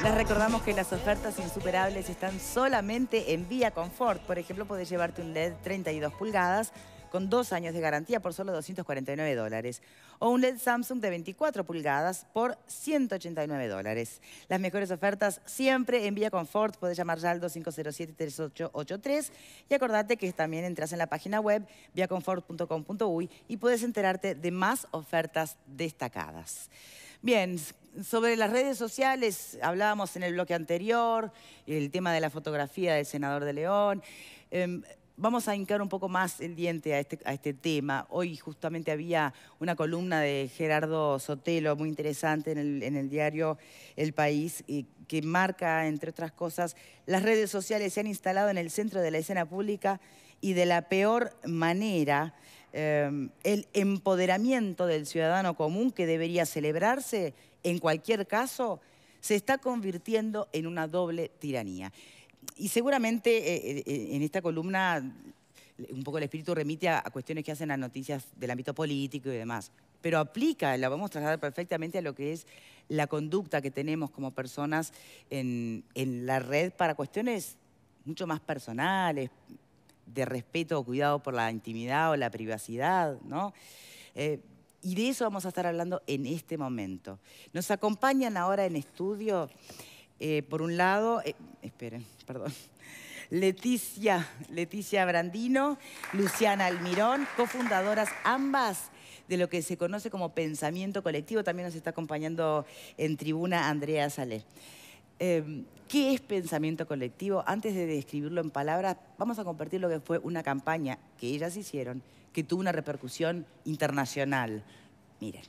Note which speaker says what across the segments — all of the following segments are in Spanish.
Speaker 1: Les recordamos que las ofertas insuperables están solamente en Vía Confort. Por ejemplo, podés llevarte un LED 32 pulgadas con 2 años de garantía por solo $249. O un LED Samsung de 24 pulgadas por $189. Las mejores ofertas siempre en Vía Confort. Podés llamar ya al 2507-3883 y acordate que también entras en la página web viaconfort.com.uy y puedes enterarte de más ofertas destacadas. Bien, sobre las redes sociales, hablábamos en el bloque anterior, el tema de la fotografía del senador de León. Vamos a hincar un poco más el diente a este tema. Hoy justamente había una columna de Gerardo Sotelo muy interesante en el diario El País, que marca, entre otras cosas, las redes sociales se han instalado en el centro de la escena pública y de la peor manera. El empoderamiento del ciudadano común, que debería celebrarse en cualquier caso, se está convirtiendo en una doble tiranía. Y seguramente en esta columna un poco el espíritu remite a cuestiones que hacen las noticias del ámbito político y demás, pero aplica, la vamos a trasladar perfectamente a lo que es la conducta que tenemos como personas en la red para cuestiones mucho más personales, de respeto o cuidado por la intimidad o la privacidad, ¿no? Y de eso vamos a estar hablando en este momento. Nos acompañan ahora en estudio, por un lado, esperen, perdón, Leticia Brandino, Luciana Almirón, cofundadoras ambas de lo que se conoce como Pensamiento Colectivo. También nos está acompañando en tribuna Andrea Salé. ¿Qué es Pensamiento Colectivo? Antes de describirlo en palabras, vamos a compartir lo que fue una campaña que ellas hicieron, que tuvo una repercusión internacional. Miren.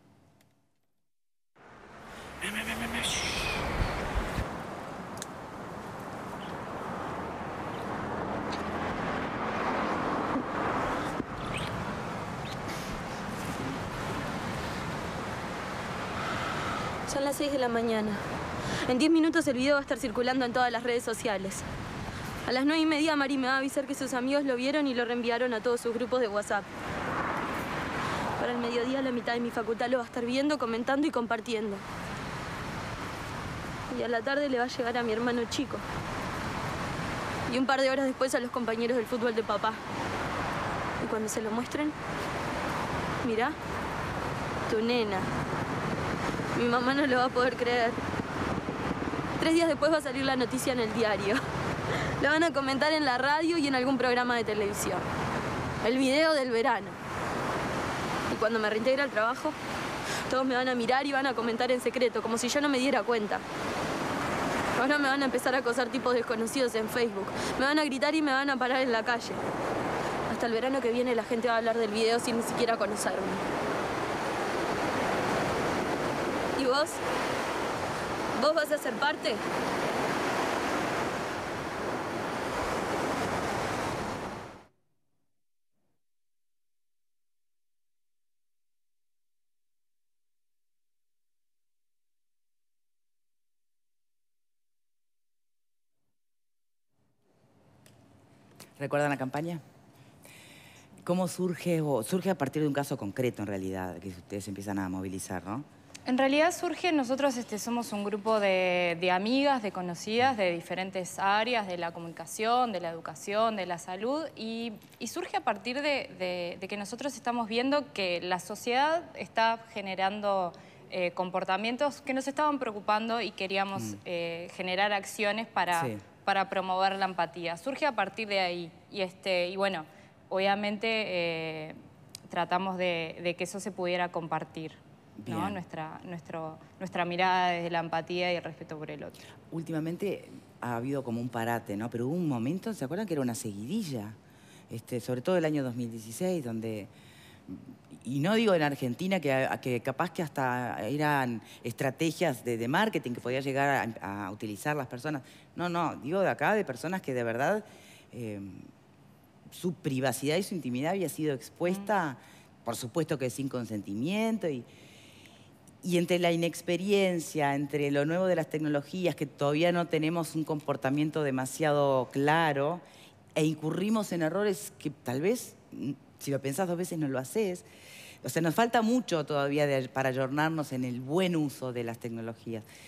Speaker 2: Son las 6 de la mañana. En 10 minutos el video va a estar circulando en todas las redes sociales. A las 9:30 Mari me va a avisar que sus amigos lo vieron y lo reenviaron a todos sus grupos de WhatsApp. Para el mediodía la mitad de mi facultad lo va a estar viendo, comentando y compartiendo. Y a la tarde le va a llegar a mi hermano chico. Y un par de horas después a los compañeros del fútbol de papá. Y cuando se lo muestren, mirá, tu nena. Mi mamá no lo va a poder creer. 3 días después va a salir la noticia en el diario. La van a comentar en la radio y en algún programa de televisión. El video del verano. Y cuando me reintegre al trabajo, todos me van a mirar y van a comentar en secreto, como si yo no me diera cuenta. Ahora me van a empezar a acosar tipos desconocidos en Facebook. Me van a gritar y me van a parar en la calle. Hasta el verano que viene la gente va a hablar del video sin ni siquiera conocerme. ¿Y vos? ¿Vos vas a ser parte?
Speaker 1: ¿Recuerdan la campaña? ¿Cómo surge? Surge a partir de un caso concreto, en realidad, que ustedes empiezan a movilizar, ¿no?
Speaker 3: En realidad surge, nosotros somos un grupo de amigas, de conocidas de diferentes áreas, de la comunicación, de la educación, de la salud, y surge a partir de que nosotros estamos viendo que la sociedad está generando comportamientos que nos estaban preocupando y queríamos generar acciones para promover la empatía. Surge a partir de ahí y bueno, obviamente tratamos de que eso se pudiera compartir. ¿No? Nuestra mirada desde la empatía y el respeto por el otro.
Speaker 1: Últimamente ha habido como un parate, ¿no? Pero hubo un momento, ¿se acuerdan que era una seguidilla? Sobre todo el año 2016, donde... Y no digo en Argentina, que capaz que hasta eran estrategias de marketing que podía llegar a utilizar las personas. No, digo de acá, de personas que de verdad su privacidad y su intimidad había sido expuesta, por supuesto que sin consentimiento, y entre la inexperiencia, entre lo nuevo de las tecnologías, que todavía no tenemos un comportamiento demasiado claro, e incurrimos en errores que tal vez, si lo pensás 2 veces, no lo haces. O sea, nos falta mucho todavía para ayornarnos en el buen uso de las tecnologías.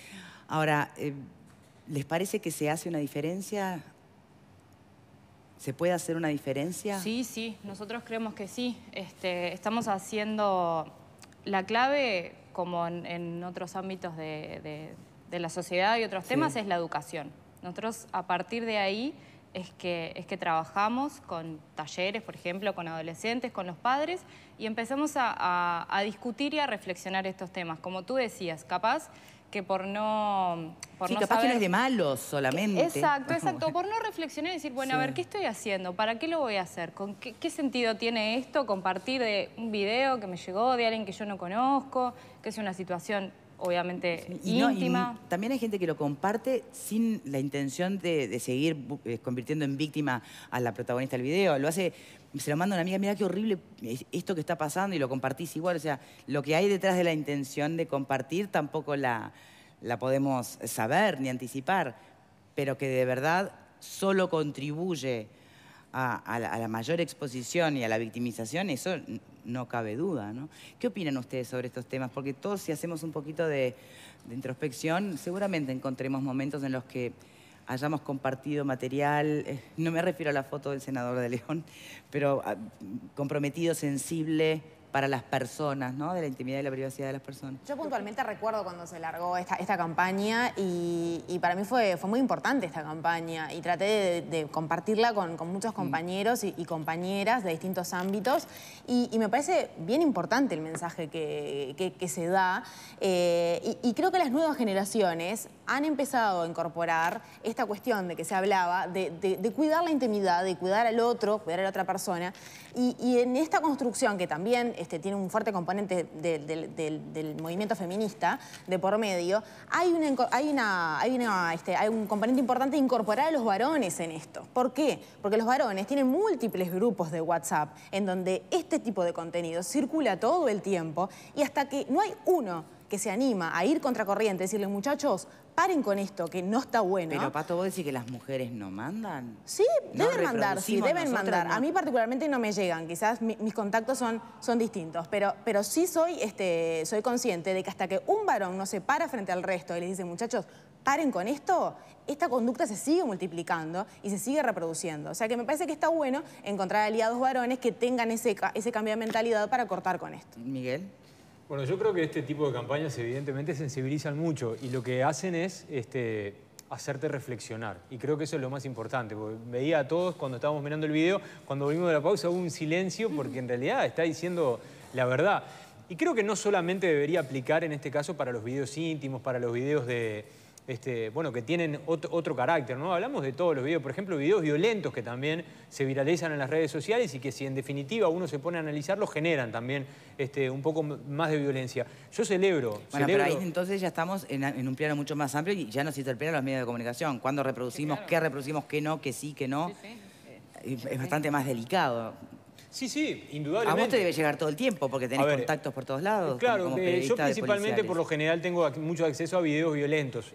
Speaker 1: Ahora, ¿les parece que se hace una diferencia? ¿Se puede hacer una diferencia?
Speaker 3: Sí, sí, nosotros creemos que sí. Estamos haciendo la clave, como en otros ámbitos de la sociedad y otros temas, es la educación. Nosotros a partir de ahí es que trabajamos con talleres, por ejemplo, con adolescentes, con los padres, y empezamos a discutir y a reflexionar estos temas. Como tú decías, capaz que por no
Speaker 1: capaz
Speaker 3: saber...
Speaker 1: que no es de malos solamente.
Speaker 3: Exacto. Por no reflexionar y decir, bueno, a ver, ¿qué estoy haciendo? ¿Para qué lo voy a hacer? ¿Qué sentido tiene esto? Compartir de un video que me llegó de alguien que yo no conozco, que es una situación obviamente íntima.
Speaker 1: Y también hay gente que lo comparte sin la intención de seguir convirtiendo en víctima a la protagonista del video. Lo hace, se lo manda a una amiga, mira qué horrible esto que está pasando, y lo compartís igual. O sea, lo que hay detrás de la intención de compartir tampoco la podemos saber ni anticipar, pero que de verdad solo contribuye a la mayor exposición y a la victimización, eso no cabe duda, ¿no? ¿Qué opinan ustedes sobre estos temas? Porque todos, si hacemos un poquito de introspección, seguramente encontremos momentos en los que hayamos compartido material, no me refiero a la foto del senador de León, pero comprometido, sensible para las personas, ¿no? De la intimidad y la privacidad de las personas.
Speaker 4: Yo puntualmente recuerdo cuando se largó esta campaña y para mí fue muy importante esta campaña y traté de compartirla con muchos compañeros y compañeras de distintos ámbitos y me parece bien importante el mensaje que se da y creo que las nuevas generaciones han empezado a incorporar esta cuestión de que se hablaba de cuidar la intimidad, de cuidar al otro, cuidar a la otra persona y en esta construcción que también tiene un fuerte componente del movimiento feminista de por medio, hay un componente importante de incorporar a los varones en esto. ¿Por qué? Porque los varones tienen múltiples grupos de WhatsApp en donde este tipo de contenido circula todo el tiempo y hasta que no hay uno que se anima a ir contracorriente, decirle, muchachos, paren con esto, que no está bueno.
Speaker 1: Pero, Pato, ¿vos decís que las mujeres no mandan?
Speaker 4: Sí, deben mandar, sí, deben mandar.
Speaker 1: No.
Speaker 4: A mí particularmente no me llegan, quizás mis contactos son distintos, pero sí soy consciente de que hasta que un varón no se para frente al resto y les dice, muchachos, paren con esto, esta conducta se sigue multiplicando y se sigue reproduciendo. O sea que me parece que está bueno encontrar aliados varones que tengan ese cambio de mentalidad para cortar con esto.
Speaker 1: Miguel.
Speaker 5: Bueno, yo creo que este tipo de campañas evidentemente sensibilizan mucho y lo que hacen es hacerte reflexionar. Y creo que eso es lo más importante, porque veía a todos cuando estábamos mirando el video, cuando volvimos de la pausa hubo un silencio porque en realidad está diciendo la verdad. Y creo que no solamente debería aplicar en este caso para los videos íntimos, para los videos bueno, que tienen otro carácter, ¿no? Hablamos de todos los videos, por ejemplo, videos violentos que también se viralizan en las redes sociales y que si en definitiva uno se pone a analizarlos, generan también un poco más de violencia. Yo celebro...
Speaker 1: Bueno, pero ahí entonces ya estamos en un plano mucho más amplio y ya nos interpelan los medios de comunicación. ¿Cuándo reproducimos? Sí, claro. ¿Qué reproducimos? ¿Qué no? ¿Qué sí? ¿Qué no? Sí, sí. Es bastante más delicado.
Speaker 5: Sí, sí, indudablemente.
Speaker 1: A vos te debe llegar todo el tiempo porque tenés contactos por todos lados.
Speaker 5: Claro, como yo principalmente por lo general tengo mucho acceso a videos violentos.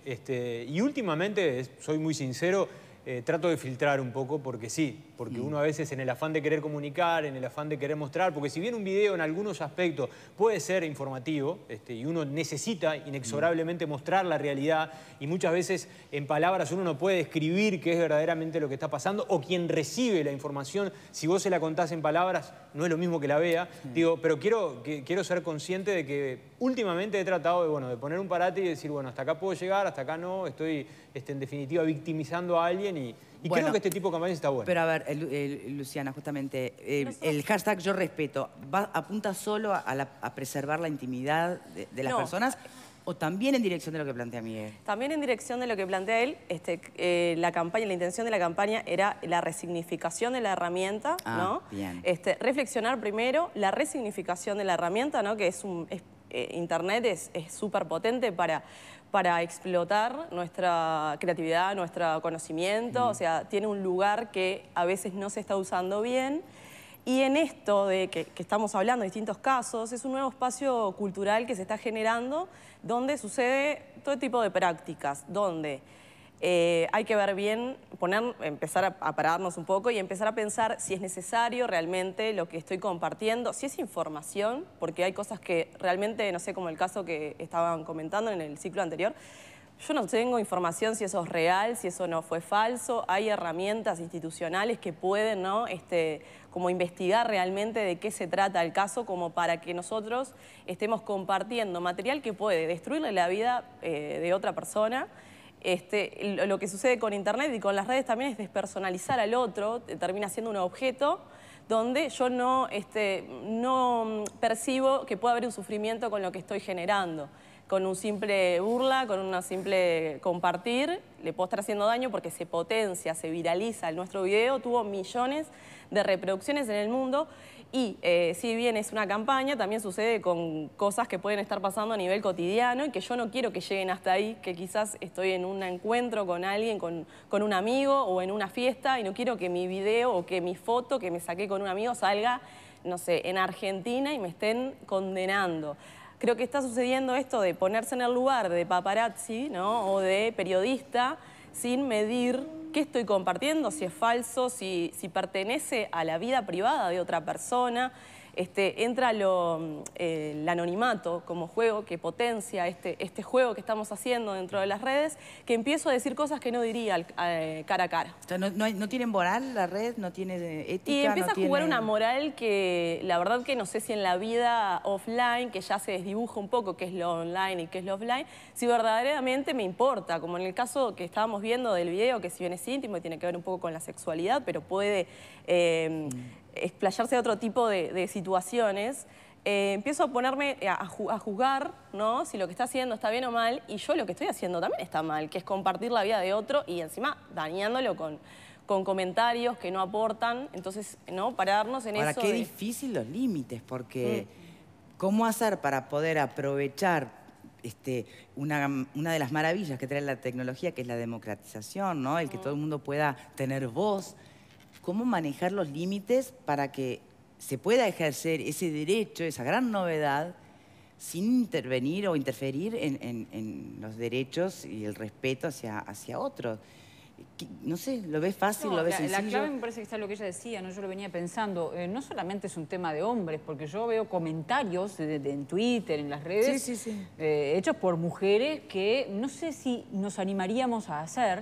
Speaker 5: Y últimamente, soy muy sincero, trato de filtrar un poco porque sí, porque uno a veces en el afán de querer comunicar, en el afán de querer mostrar, porque si bien un video en algunos aspectos puede ser informativo y uno necesita inexorablemente mostrar la realidad y muchas veces en palabras uno no puede describir qué es verdaderamente lo que está pasando o quien recibe la información, si vos se la contás en palabras no es lo mismo que la vea, digo, pero quiero ser consciente de que últimamente he tratado de poner un parate y decir, bueno, hasta acá puedo llegar, hasta acá no, estoy en definitiva victimizando a alguien y bueno, creo que este tipo de campañas está bueno.
Speaker 1: Pero a ver, Luciana, justamente, el hashtag Yo Respeto, ¿apunta solo a preservar la intimidad de las personas o también en dirección de lo que plantea Miguel?
Speaker 6: También en dirección de lo que plantea él, la intención de la campaña era la resignificación de la herramienta, ¿no?
Speaker 1: Bien.
Speaker 6: Reflexionar primero la resignificación de la herramienta, ¿no? Que Internet es súper potente para explotar nuestra creatividad, nuestro conocimiento, o sea, tiene un lugar que a veces no se está usando bien. Y en esto de que estamos hablando de distintos casos, es un nuevo espacio cultural que se está generando donde sucede todo tipo de prácticas, donde hay que ver bien, empezar a pararnos un poco y empezar a pensar si es necesario realmente lo que estoy compartiendo, si es información, porque hay cosas que realmente, no sé, como el caso que estaban comentando en el ciclo anterior, Yo no tengo información si eso es real, si eso no fue falso. Hay herramientas institucionales que pueden, ¿no? como investigar realmente de qué se trata el caso, como para que nosotros estemos compartiendo material que puede destruirle la vida de otra persona. Lo que sucede con Internet y con las redes también es despersonalizar al otro, termina siendo un objeto donde yo no percibo que pueda haber un sufrimiento con lo que estoy generando. Con un simple burla, con una simple compartir, le puedo estar haciendo daño porque se potencia, se viraliza. Nuestro video tuvo millones de reproducciones en el mundo y si bien es una campaña, también sucede con cosas que pueden estar pasando a nivel cotidiano y que yo no quiero que lleguen hasta ahí, que quizás estoy en un encuentro con alguien, con un amigo o en una fiesta y no quiero que mi video o que mi foto que me saqué con un amigo salga, no sé, en Argentina y me estén condenando. Creo que está sucediendo esto de ponerse en el lugar de paparazzi, ¿no? O de periodista sin medir qué estoy compartiendo, si es falso, si pertenece a la vida privada de otra persona. Entra el anonimato como juego que potencia este juego que estamos haciendo dentro de las redes, que empiezo a decir cosas que no diría cara a cara.
Speaker 1: O sea, no tiene moral la red, no tiene ética.
Speaker 6: Y empieza a jugar una moral que la verdad que no sé si en la vida offline, que ya se desdibuja un poco qué es lo online y qué es lo offline, si verdaderamente me importa, como en el caso que estábamos viendo del video, que si bien es íntimo y tiene que ver un poco con la sexualidad, pero puede explayarse a otro tipo de situaciones, empiezo a ponerme a juzgar, ¿no? Si lo que está haciendo está bien o mal, y yo lo que estoy haciendo también está mal, que es compartir la vida de otro y encima dañándolo con comentarios que no aportan. Entonces, ¿no? Pararnos en eso.
Speaker 1: Ahora, qué difícil los límites, porque ¿cómo hacer para poder aprovechar una de las maravillas que trae la tecnología, que es la democratización, ¿no? El que todo el mundo pueda tener voz? ¿Cómo manejar los límites para que se pueda ejercer ese derecho, esa gran novedad, sin intervenir o interferir en los derechos y el respeto hacia otros? No sé, ¿lo ves fácil, lo ves sencillo?
Speaker 7: La clave me parece que está lo que ella decía, ¿no? Yo lo venía pensando, no solamente es un tema de hombres, porque yo veo comentarios en Twitter, en las redes, hechos por mujeres que no sé si nos animaríamos a hacer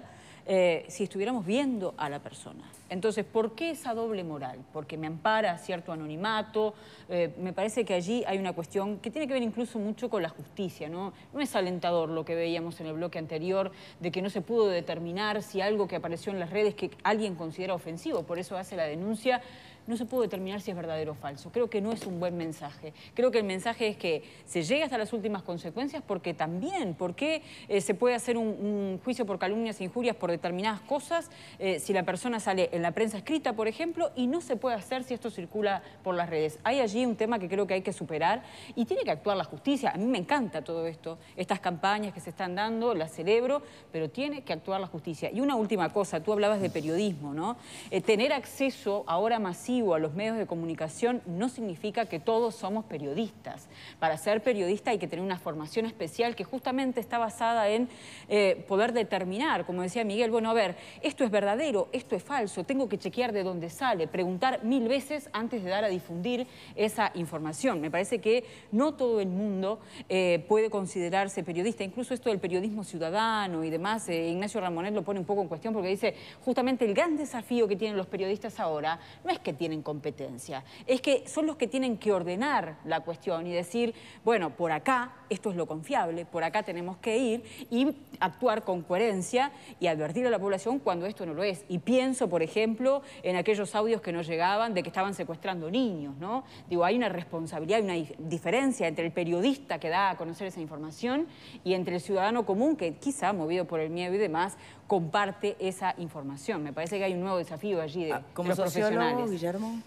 Speaker 7: si estuviéramos viendo a la persona. Entonces, ¿por qué esa doble moral? Porque me ampara cierto anonimato. Me parece que allí hay una cuestión que tiene que ver incluso mucho con la justicia, ¿no? No es alentador lo que veíamos en el bloque anterior de que no se pudo determinar si algo que apareció en las redes que alguien considera ofensivo, por eso hace la denuncia, no se pudo determinar si es verdadero o falso. Creo que no es un buen mensaje. Creo que el mensaje es que se llegue hasta las últimas consecuencias porque también, ¿por qué se puede hacer un juicio por calumnias e injurias por determinadas cosas si la persona sale en la prensa escrita, por ejemplo, y no se puede hacer si esto circula por las redes? Hay allí un tema que creo que hay que superar y tiene que actuar la justicia. A mí me encanta todo esto, estas campañas que se están dando, las celebro, pero tiene que actuar la justicia. Y una última cosa, tú hablabas de periodismo, ¿no? Tener acceso ahora masivo a los medios de comunicación no significa que todos somos periodistas. Para ser periodista hay que tener una formación especial que justamente está basada en poder determinar, como decía Miguel, bueno, a ver, esto es verdadero, esto es falso, tengo que chequear de dónde sale, preguntar 1000 veces antes de dar a difundir esa información. Me parece que no todo el mundo puede considerarse periodista, incluso esto del periodismo ciudadano y demás, Ignacio Ramonet lo pone un poco en cuestión porque dice justamente el gran desafío que tienen los periodistas ahora no es que tienen competencia, es que son los que tienen que ordenar la cuestión y decir, bueno, por acá esto es lo confiable, por acá tenemos que ir y actuar con coherencia y advertir a la población cuando esto no lo es. Y pienso, por ejemplo, en aquellos audios que nos llegaban de que estaban secuestrando niños, ¿no? Digo, hay una responsabilidad, una diferencia entre el periodista que da a conocer esa información y entre el ciudadano común que quizá, movido por el miedo y demás, comparte esa información. Me parece que hay un nuevo desafío allí de
Speaker 1: como
Speaker 7: los profesionales.
Speaker 1: Guillermo.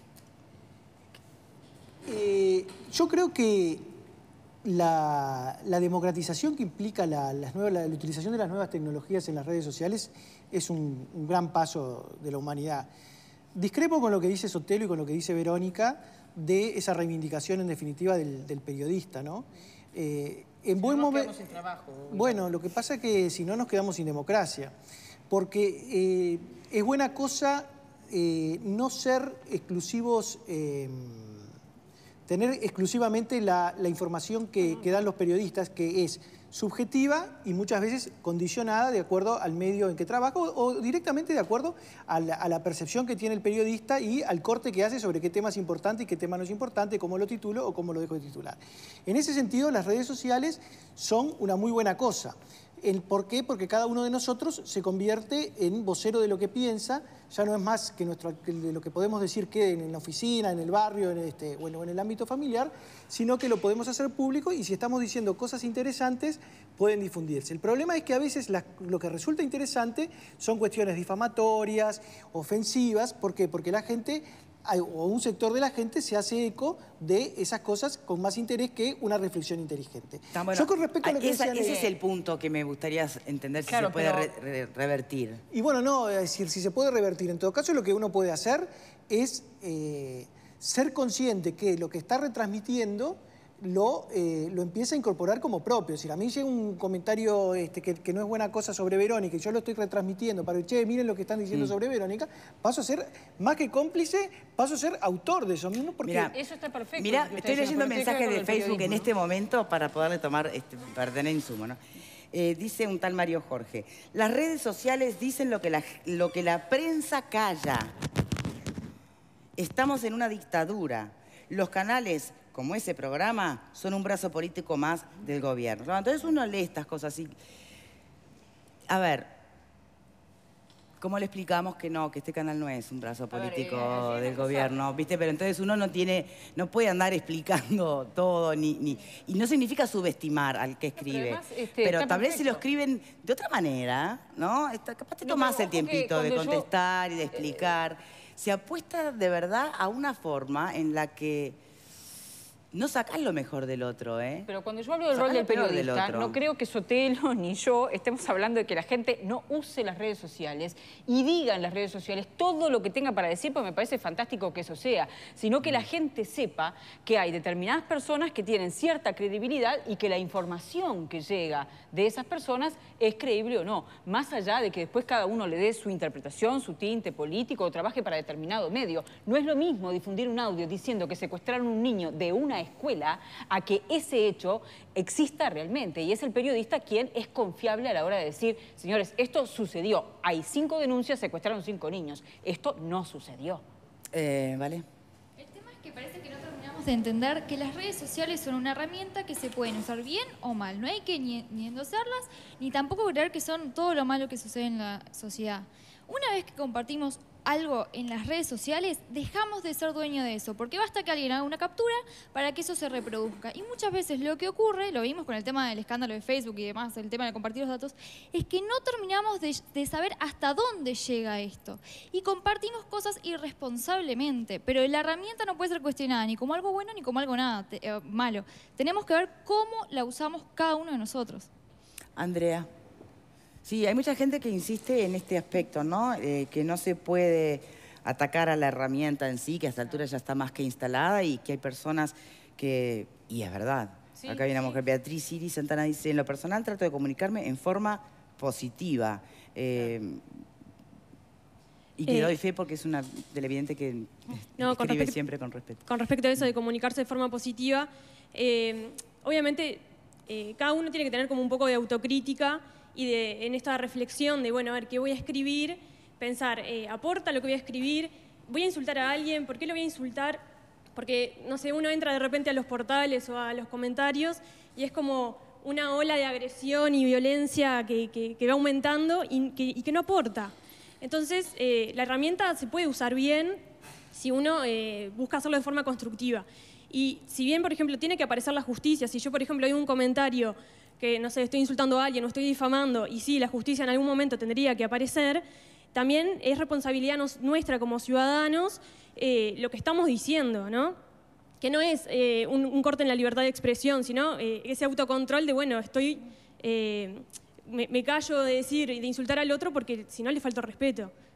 Speaker 8: Yo creo que la democratización que implica la utilización de las nuevas tecnologías en las redes sociales es un gran paso de la humanidad. Discrepo con lo que dice Sotelo y con lo que dice Verónica de esa reivindicación, en definitiva, del periodista, ¿no? En buen momento, sin trabajo. Bueno, lo que pasa es que si no nos quedamos sin democracia, porque es buena cosa no ser exclusivos tener exclusivamente la información que dan los periodistas, que es subjetiva y muchas veces condicionada de acuerdo al medio en que trabaja o directamente de acuerdo a la percepción que tiene el periodista y al corte que hace sobre qué tema es importante y qué tema no es importante, cómo lo titulo o cómo lo dejo de titular. En ese sentido, las redes sociales son una muy buena cosa. ¿Por qué? Porque cada uno de nosotros se convierte en vocero de lo que piensa, ya no es más que de lo que podemos decir que en la oficina, en el barrio, en el ámbito familiar, sino que lo podemos hacer público y si estamos diciendo cosas interesantes, pueden difundirse. El problema es que a veces lo que resulta interesante son cuestiones difamatorias, ofensivas. ¿Por qué? Porque la gente, o un sector de la gente, se hace eco de esas cosas con más interés que una reflexión inteligente.
Speaker 1: Bueno, yo con respecto a lo que ese es el punto que me gustaría entender si se puede revertir.
Speaker 8: Y bueno, no, es decir, si se puede revertir. En todo caso, lo que uno puede hacer es ser consciente que lo que está retransmitiendo lo empieza a incorporar como propio. Es decir, a mí llega un comentario que no es buena cosa sobre Verónica y yo lo estoy retransmitiendo para che, miren lo que están diciendo sobre Verónica, paso a ser, más que cómplice, paso a ser autor de eso mismo. Porque
Speaker 3: mirá, eso está perfecto.
Speaker 1: Mira, estoy leyendo mensajes de Facebook en este momento para poderle tomar, para tener insumo, ¿no? Dice un tal Mario Jorge, las redes sociales dicen lo que la prensa calla. Estamos en una dictadura. Los canales, como ese programa, son un brazo político más del gobierno. Entonces uno lee estas cosas así. A ver, ¿cómo le explicamos que no, que este canal no es un brazo político del gobierno? ¿Viste? Pero entonces uno no puede andar explicando todo, y no significa subestimar al que escribe. Pero tal vez si lo escriben de otra manera, ¿no? Capaz te tomás el tiempito de contestar y de explicar. Se apuesta de verdad a una forma en la que no sacás lo mejor del otro, ¿eh?
Speaker 7: Pero cuando yo hablo del rol del periodista, no creo que Sotelo ni yo estemos hablando de que la gente no use las redes sociales y diga en las redes sociales todo lo que tenga para decir, porque me parece fantástico que eso sea, sino que la gente sepa que hay determinadas personas que tienen cierta credibilidad y que la información que llega de esas personas es creíble o no, más allá de que después cada uno le dé su interpretación, su tinte político o trabaje para determinado medio. No es lo mismo difundir un audio diciendo que secuestraron a un niño de una escuela a que ese hecho exista realmente. Y es el periodista quien es confiable a la hora de decir, señores, esto sucedió. Hay 5 denuncias, secuestraron 5 niños. Esto no sucedió.
Speaker 1: Vale.
Speaker 9: El tema es que parece que no terminamos de entender que las redes sociales son una herramienta que se pueden usar bien o mal. No hay que ni endosarlas, ni tampoco creer que son todo lo malo que sucede en la sociedad. Una vez que compartimos algo en las redes sociales, dejamos de ser dueños de eso, porque basta que alguien haga una captura para que eso se reproduzca. Y muchas veces lo que ocurre, lo vimos con el tema del escándalo de Facebook y demás, el tema de compartir los datos, es que no terminamos de saber hasta dónde llega esto. Y compartimos cosas irresponsablemente, pero la herramienta no puede ser cuestionada ni como algo bueno ni como algo malo. Tenemos que ver cómo la usamos cada uno de nosotros.
Speaker 1: Andrea. Sí, hay mucha gente que insiste en este aspecto, ¿no? Que no se puede atacar a la herramienta en sí, que a esta altura ya está más que instalada y que hay personas que... Y es verdad. Sí, acá hay una mujer, Beatriz Siri Santana, dice, en lo personal trato de comunicarme en forma positiva. Y que doy fe porque es una televidente que escribe siempre con respeto.
Speaker 10: Con respecto a eso de comunicarse de forma positiva, obviamente cada uno tiene que tener como un poco de autocrítica y en esta reflexión de, bueno, a ver, ¿qué voy a escribir? Pensar, ¿aporta lo que voy a escribir? ¿Voy a insultar a alguien? ¿Por qué lo voy a insultar? Porque, no sé, uno entra de repente a los portales o a los comentarios y es como una ola de agresión y violencia que va aumentando y que no aporta. Entonces, la herramienta se puede usar bien si uno busca hacerlo de forma constructiva. Y si bien, por ejemplo, tiene que aparecer la justicia, si yo, por ejemplo, hay un comentario que, no sé, estoy insultando a alguien o estoy difamando, y sí, la justicia en algún momento tendría que aparecer, también es responsabilidad nuestra como ciudadanos lo que estamos diciendo, ¿no? Que no es un corte en la libertad de expresión, sino ese autocontrol de, bueno, me callo de decir y de insultar al otro porque si no le falta respeto.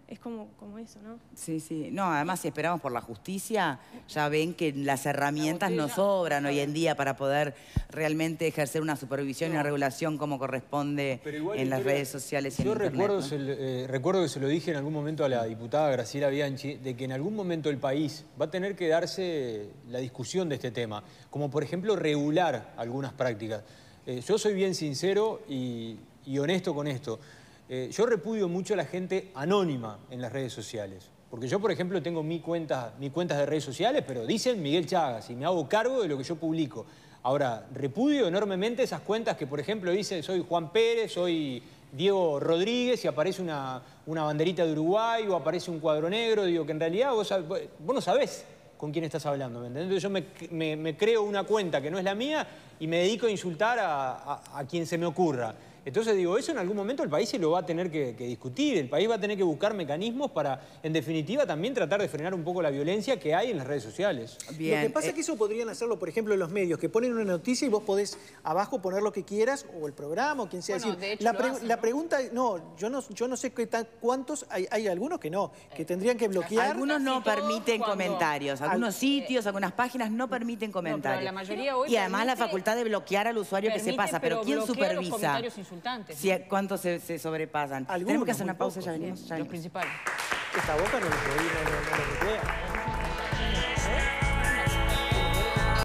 Speaker 10: es como eso, ¿no?
Speaker 1: Sí, sí. No, además si esperamos por la justicia, ya ven que las herramientas nos sobran hoy en día para poder realmente ejercer una supervisión y una regulación como corresponde en las redes sociales y en Internet.
Speaker 5: Yo recuerdo que se lo dije en algún momento a la diputada Graciela Bianchi, de que en algún momento el país va a tener que darse la discusión de este tema, como por ejemplo regular algunas prácticas. Yo soy bien sincero y honesto con esto. Yo repudio mucho a la gente anónima en las redes sociales. Porque yo, por ejemplo, tengo mis cuentas de redes sociales, pero dicen Miguel Chagas y me hago cargo de lo que yo publico. Ahora, repudio enormemente esas cuentas que, por ejemplo, dicen soy Juan Pérez, soy Diego Rodríguez y aparece una banderita de Uruguay o aparece un cuadro negro. Digo que en realidad vos no sabés con quién estás hablando, ¿me entendés? Entonces yo me creo una cuenta que no es la mía y me dedico a insultar a quien se me ocurra. Entonces digo, eso en algún momento el país se lo va a tener que discutir, el país va a tener que buscar mecanismos para, en definitiva, también tratar de frenar un poco la violencia que hay en las redes sociales.
Speaker 8: Bien, lo que pasa es que eso podrían hacerlo, por ejemplo, los medios, que ponen una noticia y vos podés abajo poner lo que quieras, o el programa, o quien sea. Bueno, decir, de hecho la pregunta, no, yo no sé cuántos, hay algunos que no, que tendrían que bloquear.
Speaker 1: Algunos no permiten comentarios, algunos sitios, algunas páginas no permiten comentarios.
Speaker 7: No, pero la mayoría hoy
Speaker 1: y además la facultad de bloquear al usuario que se pasa, pero ¿quién supervisa? Si, ¿cuántos se sobrepasan? Tenemos que hacer una pausa, ya venimos.
Speaker 7: Los principales.
Speaker 8: Esta boca no lo